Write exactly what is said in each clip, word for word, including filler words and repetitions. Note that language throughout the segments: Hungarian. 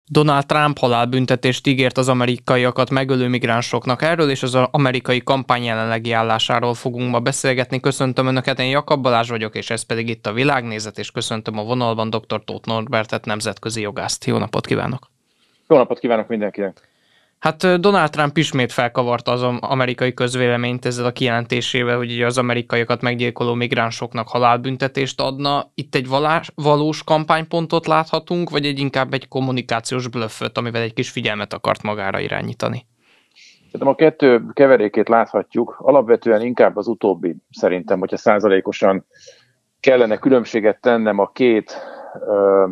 Donald Trump halálbüntetést ígért az amerikaiakat megölő migránsoknak. Erről és az amerikai kampány jelenlegi állásáról fogunk ma beszélgetni. Köszöntöm Önöket, én Jakab Balázs vagyok, és ez pedig itt a Világnézet, és köszöntöm a vonalban dr. Tóth Norbertet, nemzetközi jogászt. Jó napot kívánok! Jó napot kívánok mindenkinek! Hát Donald Trump ismét felkavarta az amerikai közvéleményt ezzel a kijelentésével, hogy ugye az amerikaiakat meggyilkoló migránsoknak halálbüntetést adna. Itt egy valás, valós kampánypontot láthatunk, vagy egy inkább egy kommunikációs blöfföt, amivel egy kis figyelmet akart magára irányítani? Szerintem a kettő keverékét láthatjuk. Alapvetően inkább az utóbbi szerintem, hogyha százalékosan kellene különbséget tennem a két ö,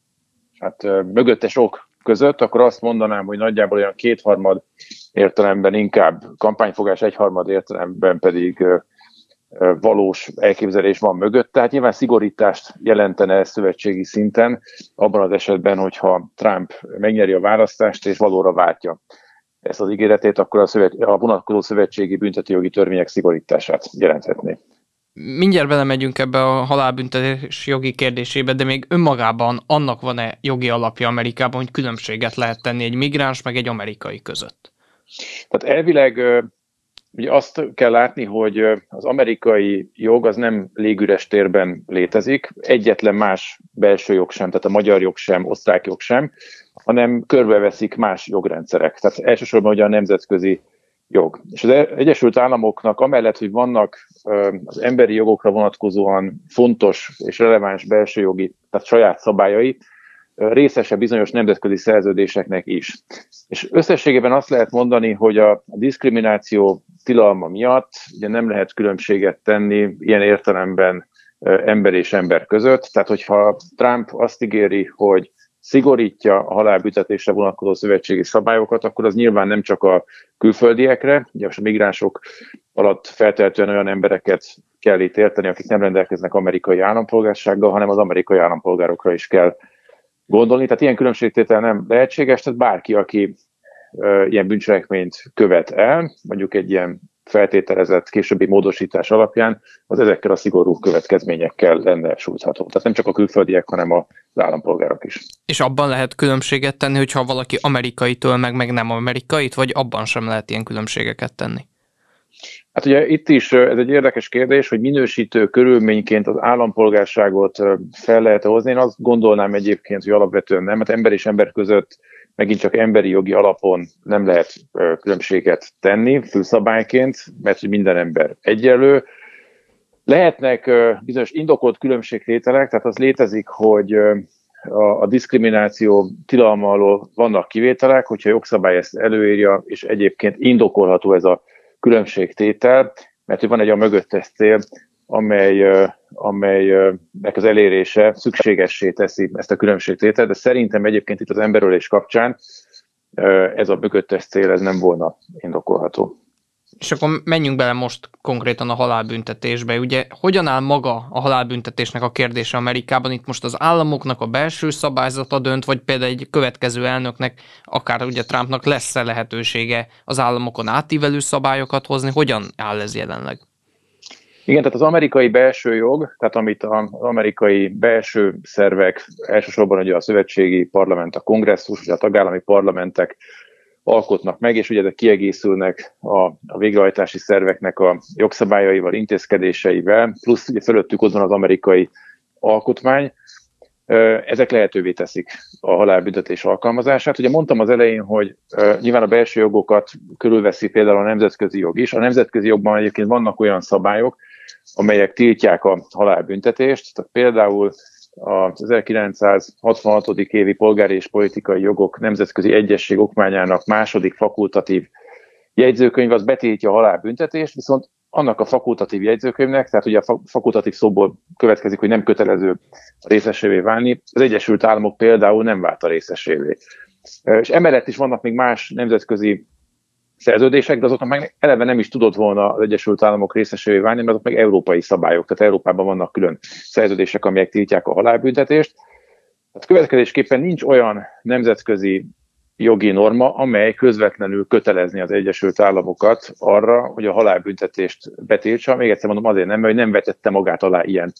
hát, ö, mögöttes ok között, akkor azt mondanám, hogy nagyjából olyan kétharmad értelemben inkább kampányfogás, egyharmad értelemben pedig ö, ö, valós elképzelés van mögött. Tehát nyilván szigorítást jelentene ez szövetségi szinten, abban az esetben, hogyha Trump megnyeri a választást és valóra váltja ezt az ígéretét, akkor a, szövet, a vonatkozó szövetségi büntetőjogi törvények szigorítását jelenthetné. Mindjárt belemegyünk ebbe a halálbüntetés jogi kérdésébe, de még önmagában annak van-e jogi alapja Amerikában, hogy különbséget lehet tenni egy migráns meg egy amerikai között? Tehát elvileg ugye azt kell látni, hogy az amerikai jog az nem légüres térben létezik, egyetlen más belső jog sem, tehát a magyar jog sem, osztrák jog sem, hanem körbeveszik más jogrendszerek. Tehát elsősorban ugye a nemzetközi jog. És az Egyesült Államoknak amellett, hogy vannak az emberi jogokra vonatkozóan fontos és releváns belső jogi, tehát saját szabályai, részese bizonyos nemzetközi szerződéseknek is. És összességében azt lehet mondani, hogy a diszkrimináció tilalma miatt ugye nem lehet különbséget tenni ilyen értelemben ember és ember között. Tehát, hogyha Trump azt ígéri, hogy szigorítja a halálbüntetésre vonatkozó szövetségi szabályokat, akkor az nyilván nem csak a külföldiekre, ugye a migránsok alatt feltehetően olyan embereket kell itt érteni, akik nem rendelkeznek amerikai állampolgársággal, hanem az amerikai állampolgárokra is kell gondolni. Tehát ilyen különbségtétel nem lehetséges, tehát bárki, aki e, ilyen bűncselekményt követ el, mondjuk egy ilyen feltételezett későbbi módosítás alapján, az ezekkel a szigorú következményekkel lenne sújtható. Tehát nem csak a külföldiek, hanem az állampolgárok is. És abban lehet különbséget tenni, hogyha valaki amerikaitől meg, meg nem amerikait, vagy abban sem lehet ilyen különbségeket tenni? Hát ugye itt is ez egy érdekes kérdés, hogy minősítő körülményként az állampolgárságot fel lehet hozni. Én azt gondolnám egyébként, hogy alapvetően nem, mert ember és ember között megint csak emberi jogi alapon nem lehet különbséget tenni főszabályként, mert hogy minden ember egyenlő. Lehetnek bizonyos indokolt különbségtételek, tehát az létezik, hogy a, a diszkrimináció tilalma alól vannak kivételek, hogyha jogszabály ezt előírja, és egyébként indokolható ez a különbségtétel, mert hogy van egy a mögöttes cél, amely, amelynek az elérése szükségessé teszi ezt a különbségtételt, de szerintem egyébként itt az emberölés kapcsán ez a mögöttes cél ez nem volna indokolható. És akkor menjünk bele most konkrétan a halálbüntetésbe. Ugye hogyan áll maga a halálbüntetésnek a kérdése Amerikában? Itt most az államoknak a belső szabályzata dönt, vagy például egy következő elnöknek, akár ugye Trumpnak lesz-e lehetősége az államokon átívelő szabályokat hozni? Hogyan áll ez jelenleg? Igen, tehát az amerikai belső jog, tehát amit az amerikai belső szervek, elsősorban ugye a szövetségi parlament, a kongresszus, ugye a tagállami parlamentek alkotnak meg, és ugye ezek kiegészülnek a, a végrehajtási szerveknek a jogszabályaival, intézkedéseivel, plusz ugye fölöttük ott van az amerikai alkotmány. Ezek lehetővé teszik a halálbüntetés alkalmazását. Ugye mondtam az elején, hogy nyilván a belső jogokat körülveszi például a nemzetközi jog is. A nemzetközi jogban egyébként vannak olyan szabályok, amelyek tiltják a halálbüntetést. Tehát például az ezerkilencszázhatvanhat. évi polgári és politikai jogok nemzetközi egyezség okmányának második fakultatív jegyzőkönyv az betiltja a halálbüntetést, viszont annak a fakultatív jegyzőkönyvnek, tehát ugye a fakultatív szóból következik, hogy nem kötelező részesévé válni, az Egyesült Államok például nem vált a részesévé. És emellett is vannak még más nemzetközi szerződések, de azoknak meg eleve nem is tudott volna az Egyesült Államok részesévé válni, mert azok meg európai szabályok, tehát Európában vannak külön szerződések, amelyek tiltják a halálbüntetést. Tehát következésképpen nincs olyan nemzetközi jogi norma, amely közvetlenül kötelezni az Egyesült Államokat arra, hogy a halálbüntetést betiltsa. Még egyszer mondom, azért nem, mert nem vetette magát alá ilyen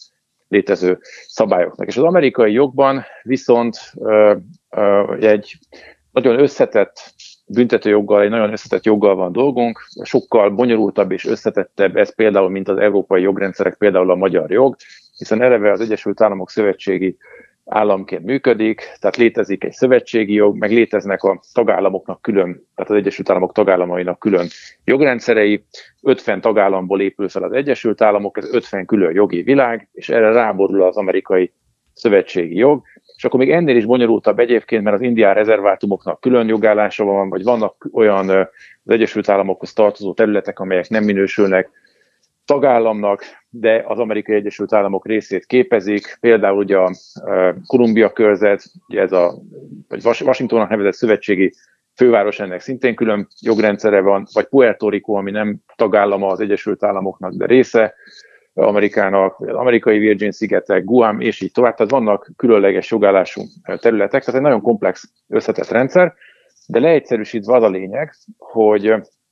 létező szabályoknak. És az amerikai jogban viszont ö, ö, egy nagyon összetett büntetőjoggal, egy nagyon összetett joggal van dolgunk, sokkal bonyolultabb és összetettebb ez például, mint az európai jogrendszerek, például a magyar jog, hiszen eleve az Egyesült Államok szövetségi államként működik, tehát létezik egy szövetségi jog, meg léteznek a tagállamoknak külön, tehát az Egyesült Államok tagállamainak külön jogrendszerei, ötven tagállamból épül fel az Egyesült Államok, ez ötven külön jogi világ, és erre ráborul az amerikai szövetségi jog, és akkor még ennél is bonyolultabb egyébként, mert az indián rezervátumoknak külön jogállása van, vagy vannak olyan az Egyesült Államokhoz tartozó területek, amelyek nem minősülnek tagállamnak, de az Amerikai Egyesült Államok részét képezik, például ugye a Columbia körzet, ugye ez a vagy Washingtonnak nevezett szövetségi főváros, ennek szintén külön jogrendszere van, vagy Puerto Rico, ami nem tagállama az Egyesült Államoknak, de része Amerikának, az amerikai Virgin-szigetek, Guam, és így tovább. Tehát vannak különleges jogállású területek, tehát egy nagyon komplex, összetett rendszer, de leegyszerűsítve az a lényeg, hogy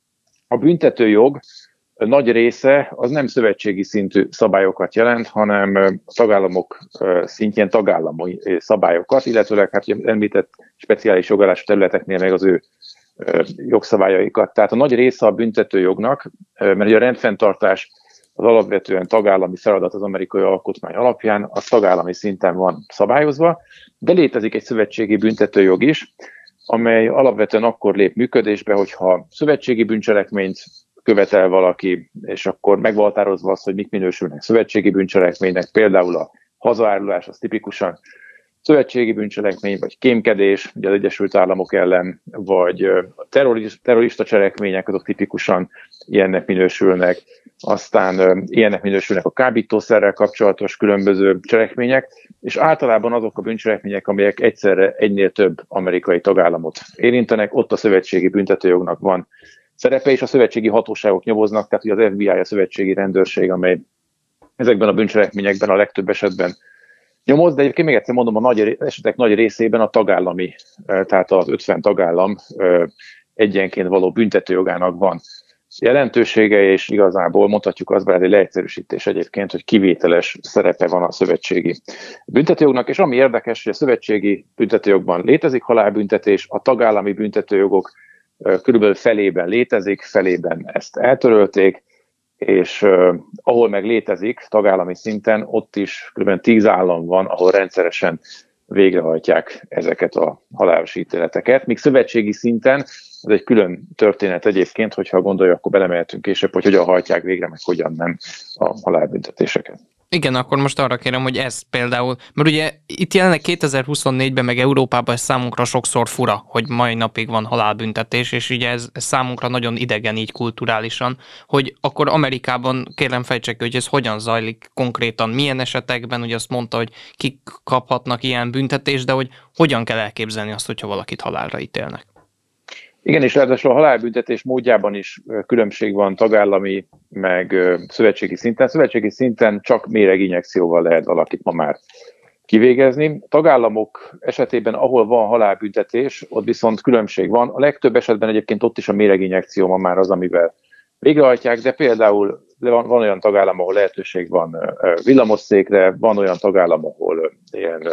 a büntetőjog nagy része az nem szövetségi szintű szabályokat jelent, hanem a tagállamok szintjén tagállami szabályokat, illetőleg hát említett speciális jogállású területeknél meg az ő jogszabályaikat. Tehát a nagy része a büntetőjognak, mert ugye a rendfenntartás az alapvetően tagállami feladat az amerikai alkotmány alapján, az tagállami szinten van szabályozva, de létezik egy szövetségi büntetőjog is, amely alapvetően akkor lép működésbe, hogyha szövetségi bűncselekményt követel valaki, és akkor megvaltározva az, hogy mik minősülnek szövetségi bűncselekménynek, például a hazaárulás, az tipikusan szövetségi bűncselekmény, vagy kémkedés, ugye az Egyesült Államok ellen, vagy terrorista, terrorista cselekmények, azok tipikusan ilyennek minősülnek. Aztán ilyennek minősülnek a kábítószerrel kapcsolatos különböző cselekmények, és általában azok a bűncselekmények, amelyek egyszerre egynél több amerikai tagállamot érintenek, ott a szövetségi büntetőjognak van szerepe, és a szövetségi hatóságok nyomoznak, tehát ugye az ef bé i, a szövetségi rendőrség, amely ezekben a bűncselekményekben a legtöbb esetben nyomoz, de egyébként még egyszer mondom, a nagy esetek nagy részében a tagállami, tehát az ötven tagállam egyenként való büntetőjogának van jelentősége, és igazából mondhatjuk azt, bár ez egy leegyszerűsítés egyébként, hogy kivételes szerepe van a szövetségi büntetőjognak, és ami érdekes, hogy a szövetségi büntetőjogban létezik halálbüntetés, a tagállami büntetőjogok körülbelül felében létezik, felében ezt eltörölték, és uh, ahol meg létezik tagállami szinten, ott is kb. tíz állam van, ahol rendszeresen végrehajtják ezeket a halálos ítéleteket, míg szövetségi szinten, ez egy külön történet egyébként, hogyha gondolja, akkor belemehetünk később, hogy hogyan hajtják végre, meg hogyan nem a halálbüntetéseket. Igen, akkor most arra kérem, hogy ez például, mert ugye itt jelenleg kétezer-huszonnégyben meg Európában ez számunkra sokszor fura, hogy mai napig van halálbüntetés, és ugye ez, ez számunkra nagyon idegen így kulturálisan, hogy akkor Amerikában kérem fejtsek, hogy ez hogyan zajlik konkrétan, milyen esetekben, ugye azt mondta, hogy kik kaphatnak ilyen büntetést, de hogy hogyan kell elképzelni azt, hogyha valakit halálra ítélnek. Igen, és ráadásul a halálbüntetés módjában is különbség van tagállami, meg szövetségi szinten. Szövetségi szinten csak méreginjekcióval lehet valakit ma már kivégezni. Tagállamok esetében, ahol van halálbüntetés, ott viszont különbség van. A legtöbb esetben egyébként ott is a méreginjekció ma már az, amivel végrehajtják, de például van, van olyan tagállam, ahol lehetőség van villamosszékre, van olyan tagállam, ahol ilyen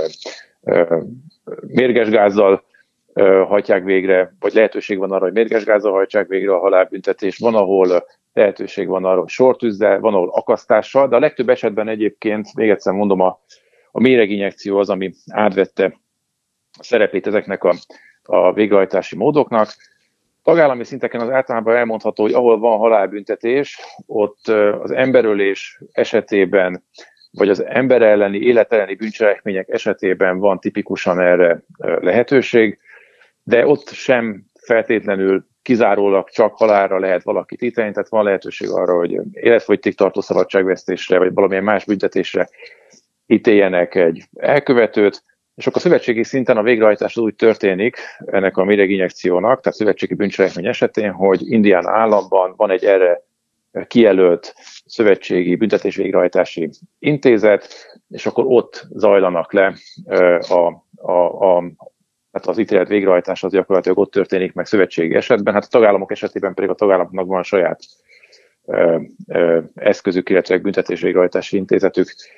mérges gázzal hajtják végre, vagy lehetőség van arra, hogy mérges gázzal hajtsák végre a halálbüntetést, van, ahol lehetőség van arra, hogy sortűzzel, van, ahol akasztással, de a legtöbb esetben egyébként, még egyszer mondom, a, a méreginjekció az, ami átvette a szerepét ezeknek a, a végrehajtási módoknak. Tagállami szinteken az általában elmondható, hogy ahol van halálbüntetés, ott az emberölés esetében, vagy az ember elleni, élet elleni bűncselekmények esetében van tipikusan erre lehetőség, de ott sem feltétlenül kizárólag csak halálra lehet valakit ítélni, tehát van lehetőség arra, hogy életfogytig tartó szabadságvesztésre, vagy valamilyen más büntetésre ítéljenek egy elkövetőt, és akkor szövetségi szinten a végrehajtás úgy történik ennek a méreginjekciónak, tehát szövetségi bűncselekmény esetén, hogy Indiana államban van egy erre kijelölt szövetségi büntetésvégrehajtási intézet, és akkor ott zajlanak le a, a, a, hát az ítélet végrehajtása az gyakorlatilag ott történik meg szövetségi esetben, hát a tagállamok esetében pedig a tagállamoknak van saját ö, ö, eszközük, illetve büntetésvégrehajtási intézetük.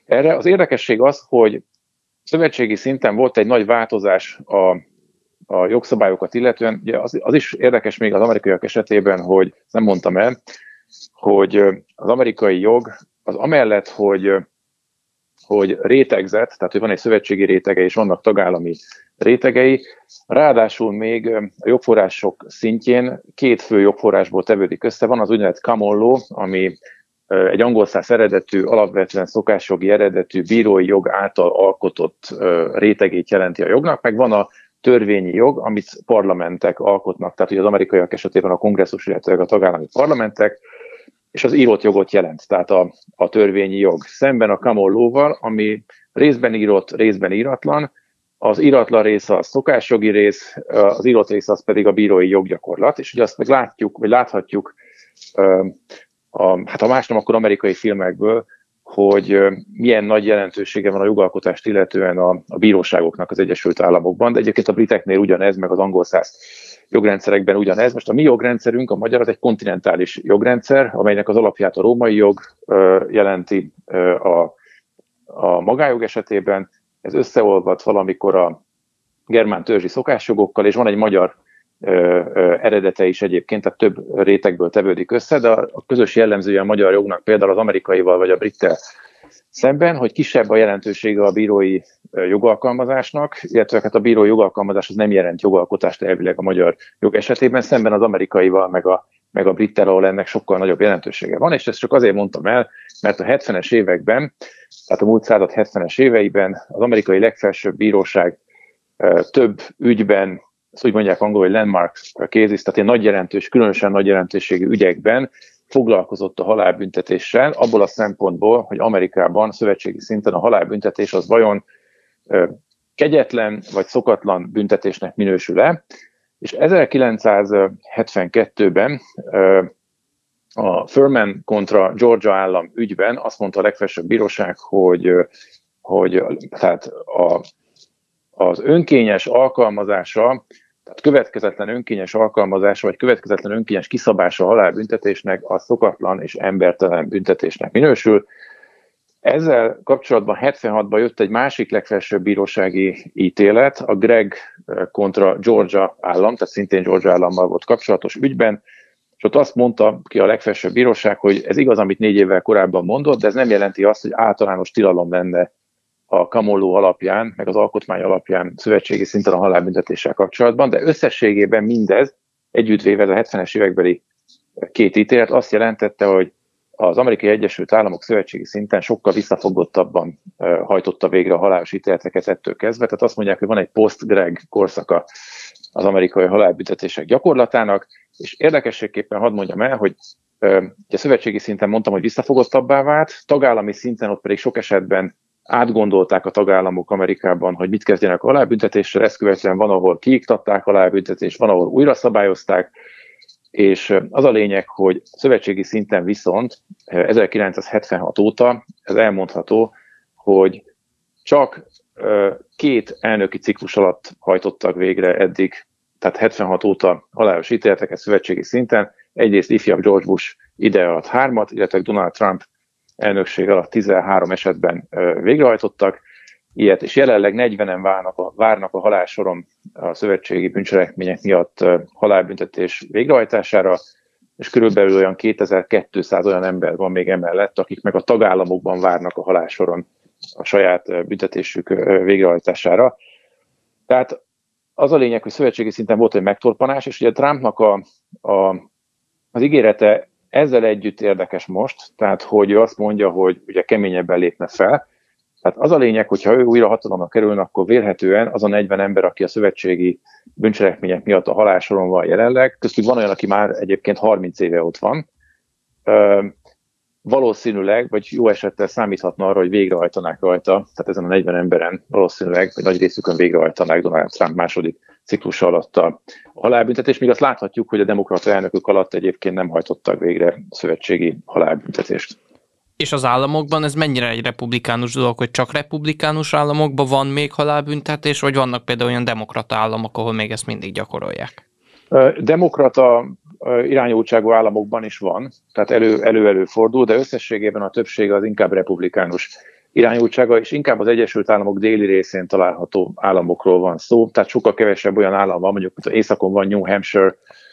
Erre az érdekesség az, hogy szövetségi szinten volt egy nagy változás a, a jogszabályokat illetően. Ugye az, az is érdekes még az amerikaiak esetében, hogy nem mondtam el, hogy az amerikai jog az amellett, hogy, hogy rétegzett, tehát hogy van egy szövetségi rétege és vannak tagállami rétegei, ráadásul még a jogforrások szintjén két fő jogforrásból tevődik össze. Van az úgynevezett common law, ami egy angol száz eredetű, alapvetően szokásjogi eredetű bírói jog által alkotott rétegét jelenti a jognak, meg van a törvényi jog, amit parlamentek alkotnak, tehát hogy az amerikaiak esetében a kongresszus, illetve a tagállami parlamentek, és az írott jogot jelent, tehát a, a törvényi jog. Szemben a common law-val, ami részben írott, részben íratlan, az íratlan része a szokásjogi rész, az írott része az pedig a bírói joggyakorlat, és ugye azt meg látjuk, vagy láthatjuk, a, hát ha más nem, akkor amerikai filmekből, hogy milyen nagy jelentősége van a jogalkotást illetően a, a bíróságoknak az Egyesült Államokban, de egyébként a briteknél ugyanez, meg az angol száz jogrendszerekben ugyanez. Most a mi jogrendszerünk, a magyar, az egy kontinentális jogrendszer, amelynek az alapját a római jog jelenti a, a magájog esetében. Ez összeolvad valamikor a germán törzsi szokásjogokkal, és van egy magyar ö, ö, eredete is egyébként, tehát több rétegből tevődik össze, de a közös jellemzője a magyar jognak például az amerikaival vagy a brittel szemben, hogy kisebb a jelentősége a bírói jogalkalmazásnak, illetve hát a bírói jogalkalmazás az nem jelent jogalkotást elvileg a magyar jog esetében, szemben az amerikaival meg a, meg a brittel, ahol ennek sokkal nagyobb jelentősége van, és ezt csak azért mondtam el, mert a hetvenes években, tehát a múlt század hetvenes éveiben az amerikai legfelsőbb bíróság több ügyben, azt úgy mondják angolul, hogy landmark cases, tehát ilyen nagy jelentős, különösen nagy jelentőségű ügyekben foglalkozott a halálbüntetéssel, abból a szempontból, hogy Amerikában szövetségi szinten a halálbüntetés az vajon kegyetlen vagy szokatlan büntetésnek minősül-e, és ezerkilencszázhetvenkettőben a Furman kontra Georgia állam ügyben azt mondta a legfelsőbb bíróság, hogy, hogy tehát a, az önkényes alkalmazása, tehát következetlen önkényes alkalmazása, vagy következetlen önkényes kiszabása a halálbüntetésnek a szokatlan és embertelen büntetésnek minősül. Ezzel kapcsolatban hetvenhatban jött egy másik legfelsőbb bírósági ítélet, a Gregg kontra Georgia állam, tehát szintén Georgia állammal volt kapcsolatos ügyben, és ott azt mondta ki a legfelsőbb bíróság, hogy ez igaz, amit négy évvel korábban mondott, de ez nem jelenti azt, hogy általános tilalom lenne a common law alapján, meg az alkotmány alapján szövetségi szinten a halálbüntetéssel kapcsolatban, de összességében mindez, együttvéve ez a hetvenes évekbeli két ítélet azt jelentette, hogy az Amerikai Egyesült Államok szövetségi szinten sokkal visszafogottabban hajtotta végre a halálos ítéleteket ettől kezdve. Tehát azt mondják, hogy van egy post-Gregg korszaka az amerikai halálbüntetések gyakorlatának, és érdekességképpen hadd mondjam el, hogy a szövetségi szinten mondtam, hogy visszafogottabbá vált, tagállami szinten ott pedig sok esetben átgondolták a tagállamok Amerikában, hogy mit kezdjenek a halálbüntetéssel, ezt követően van, ahol kiiktatták a halálbüntetést, van, ahol újra szabályozták, és az a lényeg, hogy szövetségi szinten viszont ezerkilencszázhetvenhat óta ez elmondható, hogy csak két elnöki ciklus alatt hajtottak végre eddig, tehát hetvenhat óta halálos ítéleteket szövetségi szinten. Egyrészt ifjabb George Bush ide alatt hármat, illetve Donald Trump elnökség alatt tizenhárom esetben végrehajtottak ilyet, és jelenleg negyvenen várnak a, várnak a halálsoron a szövetségi bűncselekmények miatt halálbüntetés végrehajtására, és körülbelül olyan kétezer-kétszáz olyan ember van még emellett, akik meg a tagállamokban várnak a halálsoron a saját büntetésük végrehajtására. Tehát az a lényeg, hogy szövetségi szinten volt egy megtorpanás, és ugye Trumpnak a, a, az ígérete ezzel együtt érdekes most, tehát hogy ő azt mondja, hogy ugye keményebben lépne fel. Tehát az a lényeg, hogyha ő újra hatalomra kerülne, akkor vélhetően az a negyven ember, aki a szövetségi bűncselekmények miatt a halálsoron van jelenleg, köztük van olyan, aki már egyébként harminc éve ott van, ö, valószínűleg, vagy jó esettel számíthatna arra, hogy végrehajtanák rajta, tehát ezen a negyven emberen valószínűleg, vagy nagy részükön végrehajtanák Donald Trump második ciklus alatt a halálbüntetést, míg azt láthatjuk, hogy a demokrata elnökök alatt egyébként nem hajtottak végre szövetségi halálbüntetést. És az államokban ez mennyire egy republikánus dolog, hogy csak republikánus államokban van még halálbüntetés, vagy vannak például olyan demokrata államok, ahol még ezt mindig gyakorolják? Demokrata irányultságú államokban is van, tehát elő, elő-elő fordul, de összességében a többség az inkább republikánus irányultsága, és inkább az Egyesült Államok déli részén található államokról van szó, tehát sokkal kevesebb olyan állam van, mondjuk az északon van New Hampshire,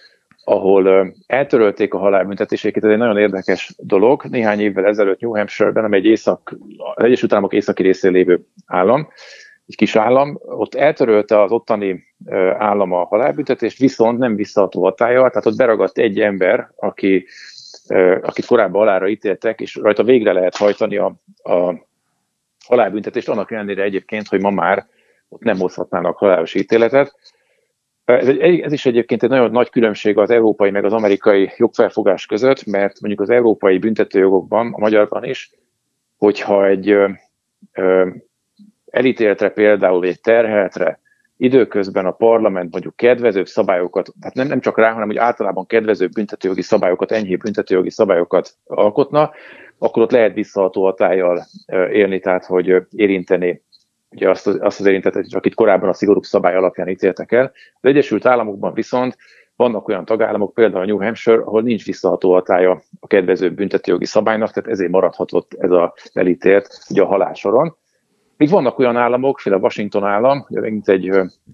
ahol eltörölték a halálbüntetéseket. Ez egy nagyon érdekes dolog. Néhány évvel ezelőtt New Hampshire-ben, ami egy észak, az Egyesült Államok északi részén lévő állam, egy kis állam, ott eltörölte az ottani állam a halálbüntetést, viszont nem visszaható hatállyal, tehát ott beragadt egy ember, aki, akit korábban halálra ítéltek, és rajta végre lehet hajtani a, a halálbüntetést, annak ellenére egyébként, hogy ma már ott nem hozhatnának halálos ítéletet. Ez, egy, ez is egyébként egy nagyon nagy különbség az európai meg az amerikai jogfelfogás között, mert mondjuk az európai büntetőjogokban, a magyarban is, hogyha egy ö, ö, elítéltre például, vagy egy terheltre időközben a parlament mondjuk kedvezőbb szabályokat, tehát nem, nem csak rá, hanem hogy általában kedvezőbb büntetőjogi szabályokat, enyhébb büntetőjogi szabályokat alkotna, akkor ott lehet visszaható hatállyal élni, tehát hogy érinteni ugye azt az, azt az érintetet, akit korábban a szigorúbb szabály alapján ítéltek el. Az Egyesült Államokban viszont vannak olyan tagállamok, például a New Hampshire, ahol nincs visszaható hatálya a kedvezőbb büntetőjogi szabálynak, tehát ezért maradhatott ez az elítélt ugye a halálsoron. Még vannak olyan államok, például a Washington állam, ugye megint egy,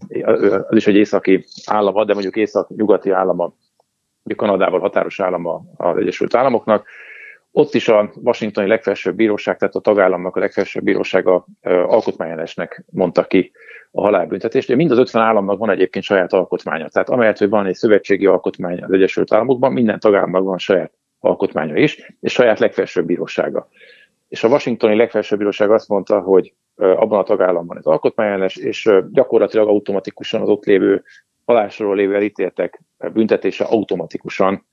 az is egy északi állama, de mondjuk észak-nyugati állama, ugye Kanadával határos állama az Egyesült Államoknak. Ott is a washingtoni legfelsőbb bíróság, tehát a tagállamnak a legfelsőbb bírósága alkotmányellenesnek mondta ki a halálbüntetést. Mind az ötven államnak van egyébként saját alkotmánya. Tehát amellett, hogy van egy szövetségi alkotmány az Egyesült Államokban, minden tagállamnak van saját alkotmánya is, és saját legfelsőbb bírósága. És a washingtoni legfelsőbb bíróság azt mondta, hogy abban a tagállamban ez alkotmányellenes, és gyakorlatilag automatikusan az ott lévő halálsorról lévő elítéltek büntetése automatikusan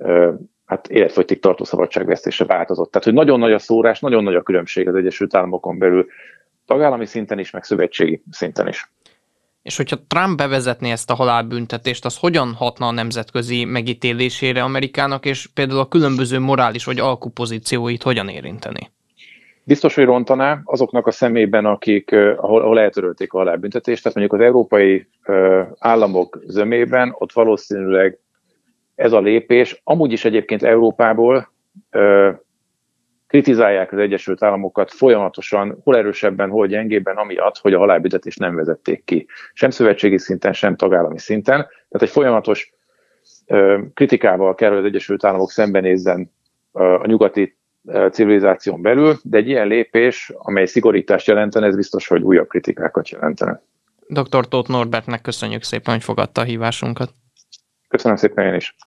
hát életfogytig tartó szabadságvesztésre változott. Tehát, hogy nagyon nagy a szórás, nagyon nagy a különbség az Egyesült Államokon belül, tagállami szinten is, meg szövetségi szinten is. És hogyha Trump bevezetné ezt a halálbüntetést, az hogyan hatna a nemzetközi megítélésére Amerikának, és például a különböző morális vagy alkupozícióit hogyan érinteni? Biztos, hogy rontaná azoknak a szemében, akik, ahol, ahol eltörölték a halálbüntetést, tehát mondjuk az európai uh, államok zömében, ott valószínűleg ez a lépés, amúgy is egyébként Európából uh, kritizálják az Egyesült Államokat folyamatosan, hol erősebben, hol gyengébben, amiatt, hogy a halálbüntetést nem vezették ki. Sem szövetségi szinten, sem tagállami szinten. Tehát egy folyamatos uh, kritikával kell, hogy az Egyesült Államok szembenézzen uh, a nyugati uh, civilizáción belül, de egy ilyen lépés, amely szigorítást jelentene, ez biztos, hogy újabb kritikákat jelentene. doktor Tóth Norbertnek köszönjük szépen, hogy fogadta a hívásunkat. Köszönöm szépen én is.